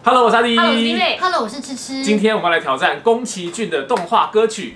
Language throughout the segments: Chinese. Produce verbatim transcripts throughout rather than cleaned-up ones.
Hello， 我是阿迪。 Hello， 我是弟妹。 Hello， 我是吃吃。 今天我们来挑战宫崎骏的动画歌曲。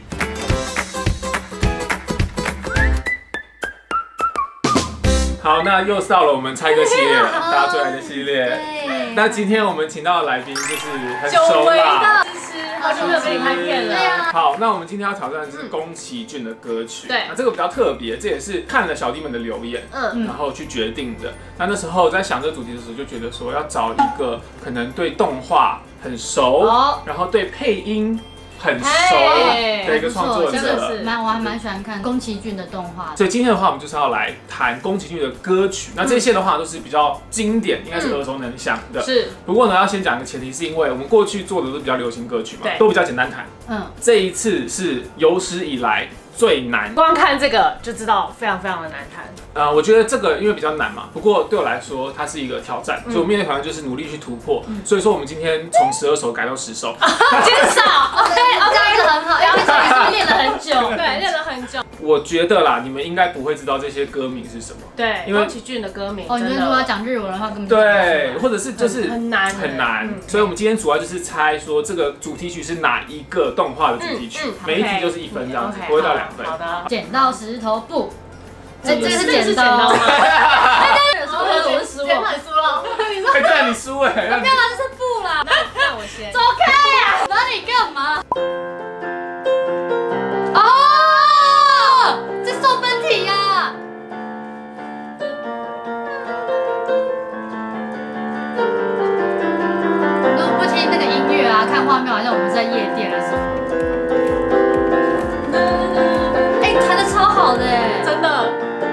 好，那又是到了我们猜歌系列了，大家最爱的系列。 对。 那今天我们请到的来宾就是很久熟违啦， 的，吃吃，好久没有跟你拍片了。 对啊。 好，那我们今天要挑战的是宫崎骏的歌曲。 对。 那这个比较特别，这也是看了小弟们的留言， 嗯， 然后去决定的。那那时候在想这个主题的时候，就觉得说要找一个可能对动画很熟， 哦然后对配音很熟嘿的一个创作真的是者。 蛮我还蛮喜欢看宫崎骏的动画。 所以今天的话，我们就是要来谈宫崎骏的歌曲。那这些的话都是比较经典，应该是耳熟能详的。 是。 不过呢，要先讲一个前提，是因为我们过去做的都是比较流行歌曲嘛， 对都比较简单弹。 嗯。 这一次是有史以来最难。 光看这个就知道非常非常的难弹。 呃，我觉得这个因为比较难嘛，不过对我来说它是一个挑战，嗯、所以我面对挑战就是努力去突破。嗯、所以说我们今天从十二首改到十首， 减少。OK OK， 这样子很好，因为这也是练了很久， 对，练了很久。 我觉得啦，你们应该不会知道这些歌名是什么。 对，因为宫崎骏的歌名。 哦，你是说要讲日文的话，根本对，或者是就是很难很难。所以我们今天主要就是猜说这个主题曲是哪一个动画的主题曲，每一题就是一分这样子，不会到两分。 好的。 剪刀石头布。这这个是剪刀吗？ 有时候我是输我，输了。 哎，对，你输哎！ 不要啦，这是布啦。 那那我先。 走开呀！那你干嘛？哦，这送分题呀。如果不听那个音乐啊，看画面好像我们在夜店还是什么。哎，弹得超好的哎， 真的。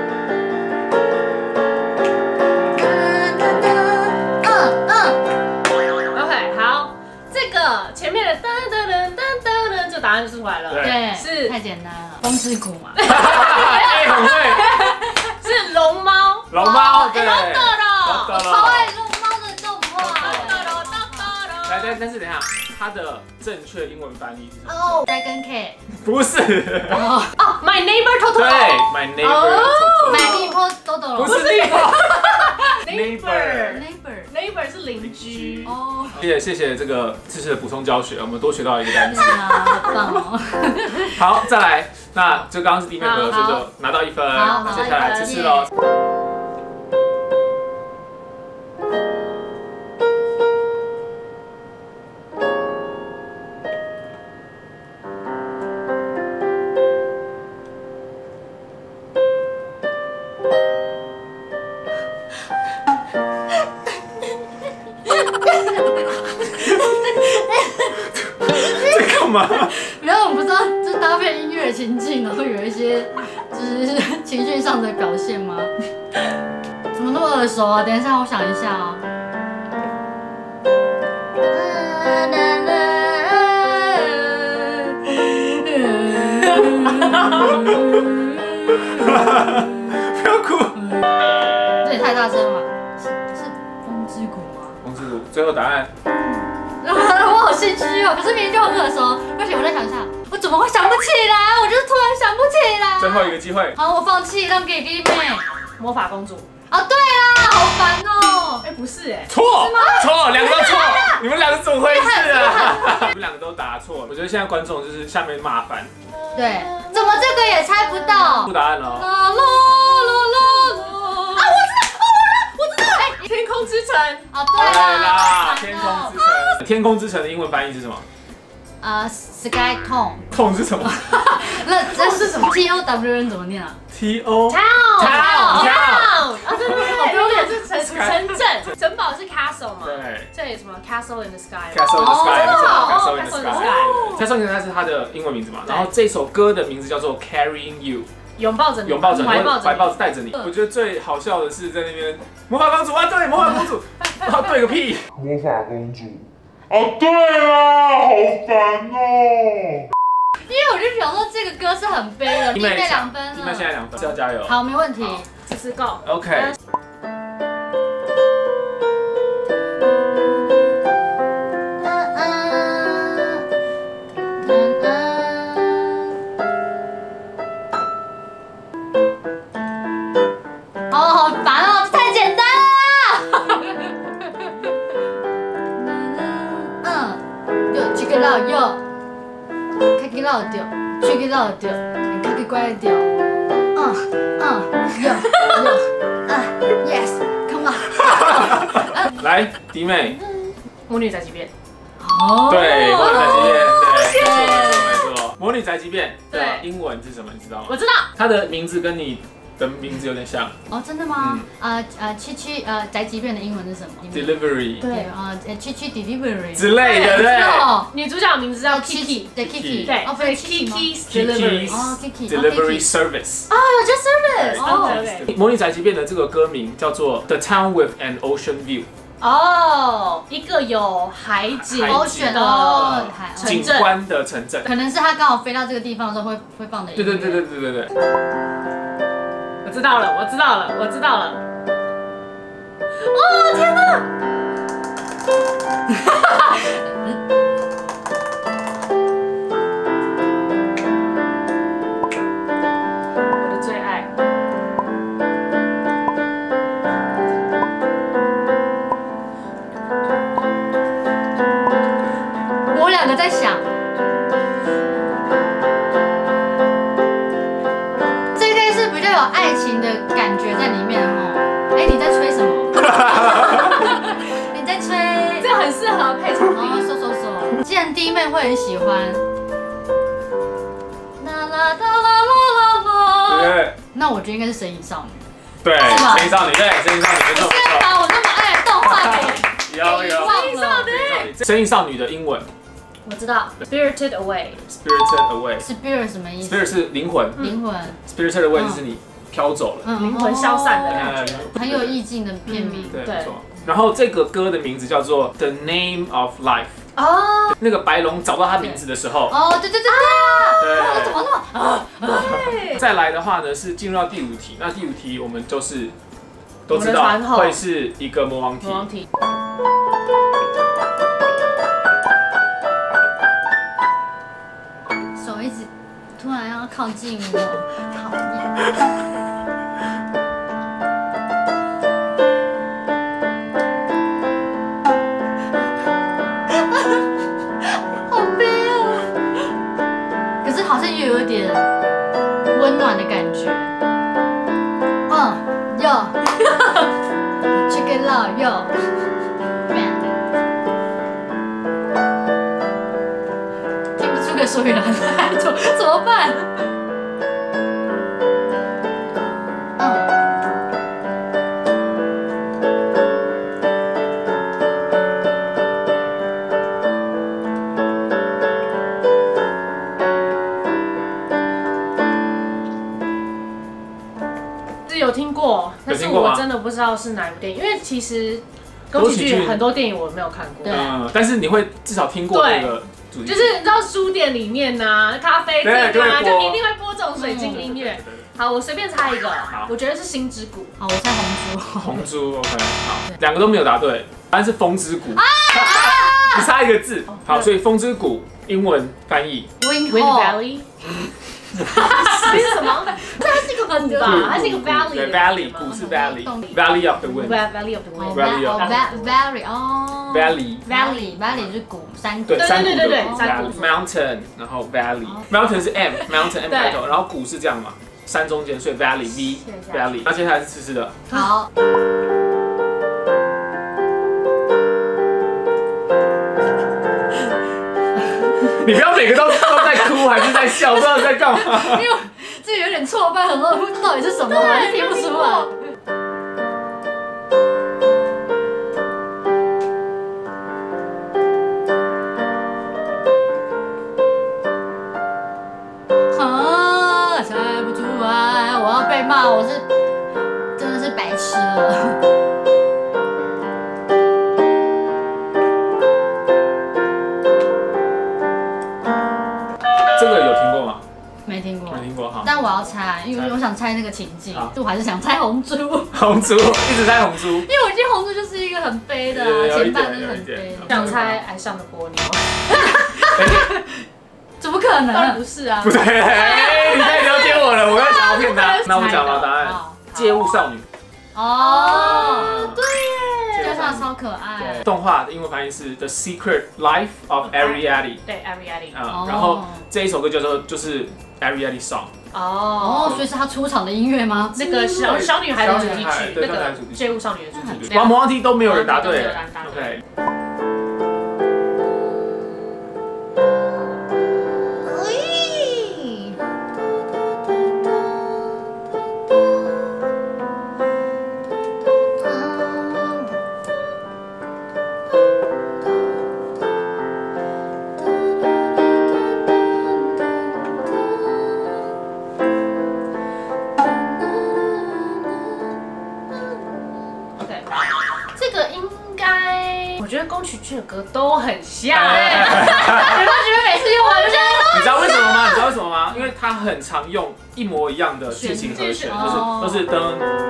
前面的噔噔噔噔噔噔，就答案就出来了。 对， 是太简单了。风之谷嘛。 哎，很会。 是龙猫。 龙猫，对。 龙豆豆，我超爱龙猫的动画。 来，但但是等一下，它的正确英文翻译是什么？ 哦 ，Dragon K。 不是。 哦哦 ，My Neighbor Totoro。 对 ，My Neighbor Totoro。 My Neighbor Totoro。 不是 Neighbor。 Neighbor。 Neighbor 是邻居哦。 谢谢谢谢这个知识的补充教学，我们多学到一个单词。 啊，好棒哦。 好，再来，那就刚刚是弟妹和，所以就拿到一分。 好， 接下来吃吃喽。 然后我不知道，就是搭配音乐的情境，然后有一些就是情绪上的表现吗？怎么那么耳熟啊？等一下，我想一下啊。 不要哭。 这也太大声了吧？是是风之谷吗？ 风之谷，最后答案。 我好心虚哦，可是明明就很耳熟。而且我再想一下，我怎么会想不起来？我就是突然想不起来。 最后一个机会。 好，我放弃，让给弟妹。 魔法公主。 啊，对啦，好烦哦。 哎，不是哎。 错，错，两个都错。你们两个怎么回事啊？你们两个都答错。我觉得现在观众就是下面骂翻。 对，怎么这个也猜不到？ 出答案了。 啦啦啦啦啦。啊，我知道，哦，我知道，哎， 天空之城。 啊，对啦，天空之城。天空之城的英文翻译是什么？ 呃 ，Sky Tone。 痛是什么？ 那这是什么 ？T O W 怎么念啊 ？T O。 Town。Town。啊，对对对，好丢脸，是城城镇，城堡是 castle 嘛？ 对。 这里什么 Castle in the Sky。 Castle in the Sky。Castle in the Sky。Castle in the Sky 是它的英文名字嘛？然后这首歌的名字叫做 Carrying You。 拥抱着你， 拥抱着你， 怀抱着， 怀抱着带着你。我觉得最好笑的是在那边魔法公主啊，对，魔法公主，啊，对个屁， 魔法公主，哦，对啊，好烦哦。 因为我就想说这个歌是很悲的，弟妹两分了， 弟妹现在两分，是要加油。 好，没问题， 这次够 ，OK。 哦，好烦哦，这太简单了啦。 去老哟，开去老掉，去去老掉，开去乖掉。嗯嗯哟哟啊 ，yes，come on。 来，弟妹。 魔女宅急便。 哦， 对，魔女宅急便，对，没错没错。魔女宅急便的英文是什么？你知道吗？ 我知道。 它的名字跟你的名字有点像。 哦，真的吗？呃呃，七七呃宅急便的英文是什么 ？Delivery。 对啊，呃七七 delivery 之类的，对。 女主角名字叫 Kiki， 对 Kiki， 对， 哦，不是 Kiki's Delivery， 哦 Kiki Delivery Service。 哦，有这 service 哦。 魔女宅急便的这个歌名叫做 The Town with an Ocean View。 哦，一个有海景的景观的城镇， 可能是他刚好飞到这个地方的时候会会放的音乐。 对对对对对对对。 我知道了，我知道了，我知道了。哦天哪！我的最爱。 我两个在想，这应该是比较有爱情的感觉在里面哦。哎，你在吹什么？你在吹？ 这很适合配场哦，说说说。既然弟妹会很喜欢，啦啦啦啦啦啦， 对， 那我觉得应该是《神隐少女》。 对，《神隐少女》对，《神隐少女》没错我现在把我那么爱的动画给有有给忘了。 神隐少女的英文我知道 ，Spirited Away。Spirited Away。Spirit 什么意思 ？Spirit 是灵魂， 灵魂。 Spirited Away 就是你飘走了， 灵魂消散的感觉， 很有意境的片名。 对，没错。然后这个歌的名字叫做 The Name of Life。 哦。 那个白龙找到他名字的时候， 哦，对对对对。 对。 怎么那么啊？ 对。 再来的话呢，是进入到第五题。那第五题我们就是都知道会是一个魔王题。 魔王题。 手一直突然要靠近我，讨厌。好悲哦。可是好像又有点温暖的感觉。嗯，哟，Check it out，哟。这个所以然来，怎怎么办？嗯。 是有听过，但是我真的不知道是哪一部电影，因为其实宫崎骏很多电影我没有看过。 嗯，但是你会至少听过这个。 就是你知道书店里面呐、咖啡店啊，就一定会播这种水晶音乐。好，我随便猜一个，我觉得是《星之谷》。 好，我猜红猪。 红猪 ，OK， 好，两个都没有答对，答案是风之谷。你差一个字，好，所以风之谷英文翻译 Wind Valley。它是什么？它是一个谷吧？它是一个 valley。 对 ，valley 谷是 valley，valley of the wind。valley of the wind。 哦 ，valley 哦。 valley valley valley 是谷山谷。 对，山谷对对对山谷。 mountain， 然后 valley，mountain 是 m，mountain m 开头，然后谷是这样嘛，山中间，所以 valley v valley。那接下来是吃吃的。 好。 你不要每个都都在哭还是在笑，不知道你在干嘛。 因为这有点挫败，很多人到底是什么，我就听不出来。啊，猜不出来，我要被骂，我是真的是白痴了。 这个有听过吗？ 没听过， 没听过哈。 但我要猜，因为我想猜那个情境，我还是想猜红猪。 红猪，一直猜红猪。因为我觉得红猪就是一个很悲的，前半是很悲的。 想猜爱上的波妞。 怎么可能？ 不是啊。 不对，你太了解我了，我刚想要骗他。那我讲了答案，街舞少女。 哦，对耶。加上画超可爱。 对，动画的英文翻译是 The Secret Life of Ariadne。 对 Ariadne。 啊，然后这一首歌叫做就是 Ariadne Song。 哦，所以是他出场的音乐吗？ 那个小小女孩的主题曲，那个街舞少女的主题曲。 哇，魔王题都没有人答对。OK。 我觉得宫崎骏的歌都很像，哎，你们觉得每次用完就这样？ 你知道为什么吗？你知道为什么吗？因为他很常用一模一样的进行和弦，就是都是噔，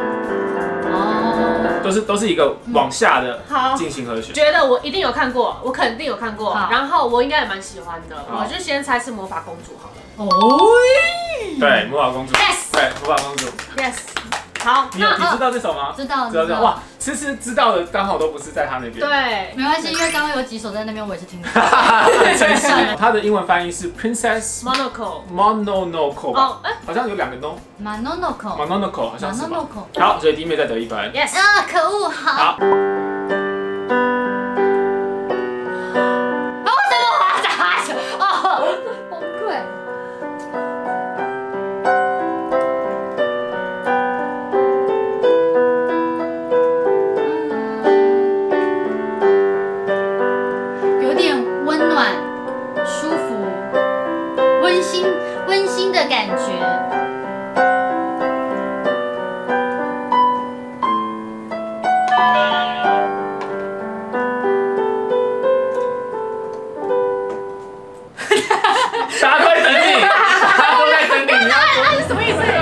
哦，都是都是一个往下的进行和弦。 觉得我一定有看过，我肯定有看过，然后我应该也蛮喜欢的，我就先猜是魔法公主好了。哦， 对，魔法公主 ，yes， 对，魔法公主 ，yes。好， 你有你知道这首吗？ 知道， 知道。哇，其实知道的刚好都不是在他那边。 对， 没关系，因为刚刚有几首在那边，我也是听到。 真是，它的英文翻译是 Princess Mononoke Mononoke 吧？哎，好像有两个 no。 Mononoke Mononoke 好像是吧。好，所以弟妹再得一分。 Yes。 啊，可恶，好。 好。 为什么我要打球？哦，崩溃。感觉， 大家都在等你，大家都在等你，你要说是什么意思？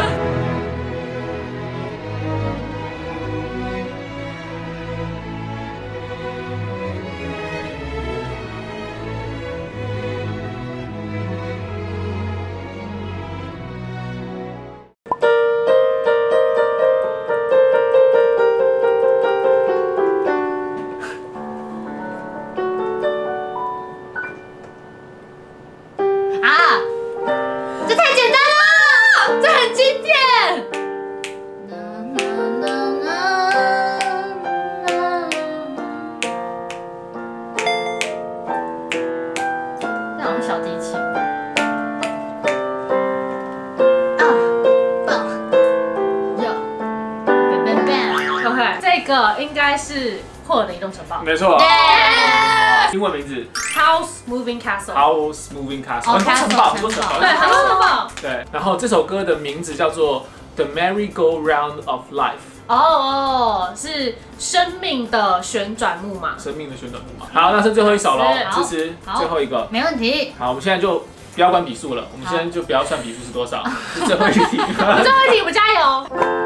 应该是霍尔的移动城堡， 没错。英文名字 House Moving Castle。 House Moving Castle， 很多城堡，很多城堡， 对，很多城堡。 对，然后这首歌的名字叫做 The Merry-Go-Round of Life。 哦哦，是生命的旋转木马。 生命的旋转木马。好，那是最后一首喽，这是最后一个， 没问题。 好，我们现在就不要管笔数了，我们现在就不要算笔数是多少，是最后一题。最后一题，我们加油。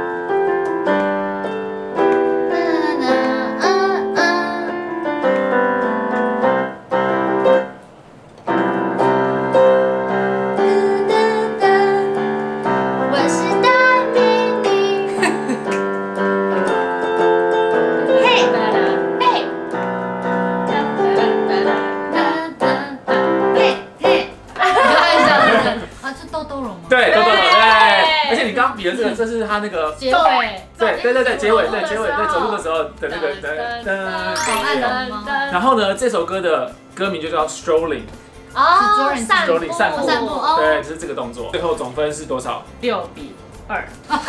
比的这个，这是他那个结尾， 对对对对，结尾，对结尾，对走路的时候的那个噔噔。然后呢，这首歌的歌名就叫 Strolling。 哦，散步， 散步， 散步， 对，就是这个动作。最后总分是多少？ 六比二。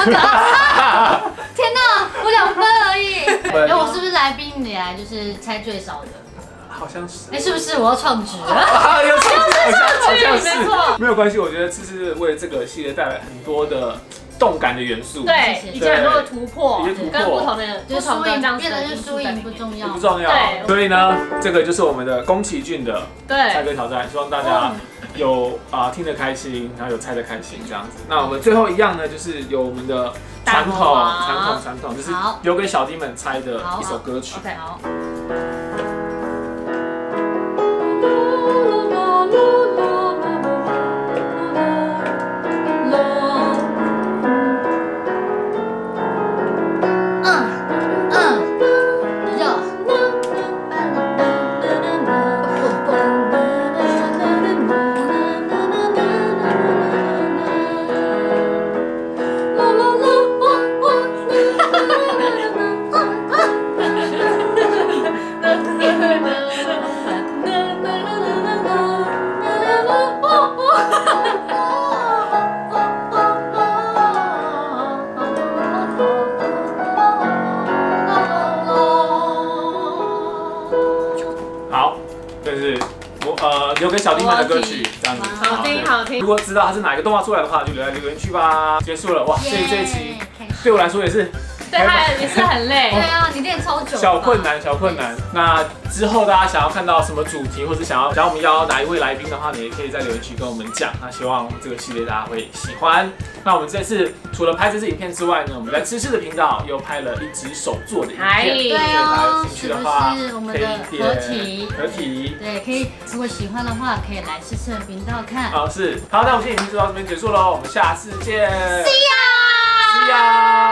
天哪，我两分而已。哎，我是不是来宾以来就是猜最少的？ 好像是。 哎，是不是我要创举了？ 又是创举，没错。 没有关系，我觉得这是为这个系列带来很多的动感的元素。 对，以及很多的突破， 一些突破， 跟不同的就是输赢，变得是输赢不重要， 不重要。对，所以呢，这个就是我们的宫崎骏的猜歌挑战，希望大家有啊听得开心，然后有猜得开心这样子。那我们最后一样呢，就是有我们的传统，传统，传统，就是留给小弟们猜的一首歌曲。 OK， 好。 这是我呃留给小弟们的歌曲，这样子。 好听好听。 如果知道它是哪一个动画出来的话，就留在留言区吧。结束了，哇，这这一期对我来说也是。 对他也是很累， 对啊，你练超久。 小困难，小困难。那之后大家想要看到什么主题，或者想要想要我们邀哪一位来宾的话，你也可以在留言区跟我们讲。那希望这个系列大家会喜欢。那我们这次除了拍这支影片之外呢，我们在吃吃的频道又拍了一支手做的影片。 对哦， 有兴趣的话， 是我们的合体， 合体。 对，可以。如果喜欢的话，可以来吃吃的频道看。 好，是。好，那我们今天影片就到这边结束喽，我们下次见。 See ya。 See ya。